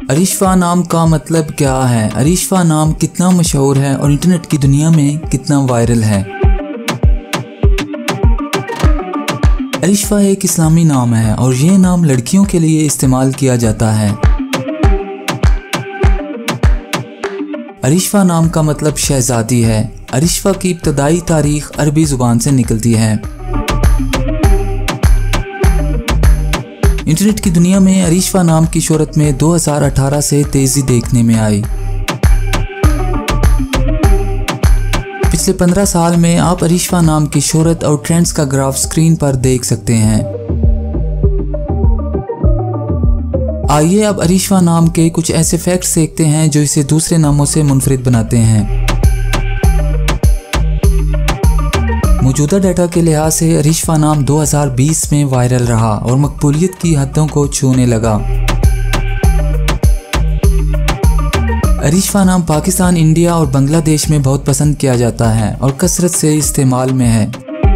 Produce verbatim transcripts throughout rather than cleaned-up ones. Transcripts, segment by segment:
अरिशफा नाम का मतलब क्या है? अरिशफा नाम कितना मशहूर है और इंटरनेट की दुनिया में कितना वायरल है? अरिशफा एक इस्लामी नाम है और ये नाम लड़कियों के लिए इस्तेमाल किया जाता है। अरिशफा नाम का मतलब शहजादी है। अरिशफा की इब्तदाई तारीख अरबी जुबान से निकलती है। इंटरनेट की दुनिया में अरिशफा नाम की शोहरत में दो हज़ार अठारह से तेजी देखने में आई। पिछले पंद्रह साल में आप अरिशफा नाम की शोहरत और ट्रेंड्स का ग्राफ स्क्रीन पर देख सकते हैं। आइए अब अरिशफा नाम के कुछ ऐसे फैक्ट्स देखते हैं जो इसे दूसरे नामों से मुनफरिद बनाते हैं। मौजूदा डाटा के लिहाज से अरिशफा नाम दो हज़ार बीस में वायरल रहा और मकबूलियत की हदों को छूने लगा। अरिशफा नाम पाकिस्तान, इंडिया और बांग्लादेश में बहुत पसंद किया जाता है और कसरत से इस्तेमाल में है।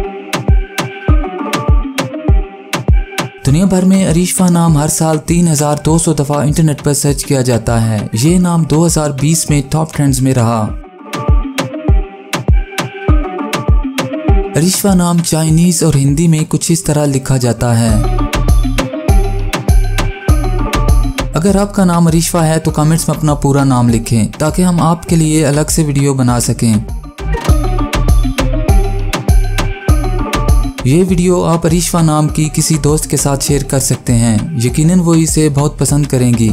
दुनिया भर में अरिशफा नाम हर साल तीन हज़ार दो सौ दफ़ा इंटरनेट पर सर्च किया जाता है। ये नाम दो हज़ार बीस में टॉप ट्रेंड्स में रहा। अरिशफा नाम चाइनीज और हिंदी में कुछ इस तरह लिखा जाता है। अगर आपका नाम अरिशफा है तो कमेंट्स में अपना पूरा नाम लिखें ताकि हम आपके लिए अलग से वीडियो बना सकें। ये वीडियो आप अरिशफा नाम की किसी दोस्त के साथ शेयर कर सकते हैं। यकीनन वो इसे बहुत पसंद करेंगी।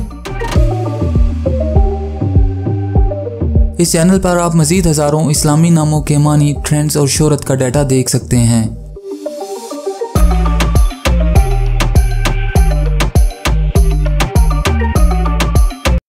इस चैनल पर आप मज़ीद हज़ारों इस्लामी नामों के मानी, ट्रेंड्स और शोहरत का डाटा देख सकते हैं।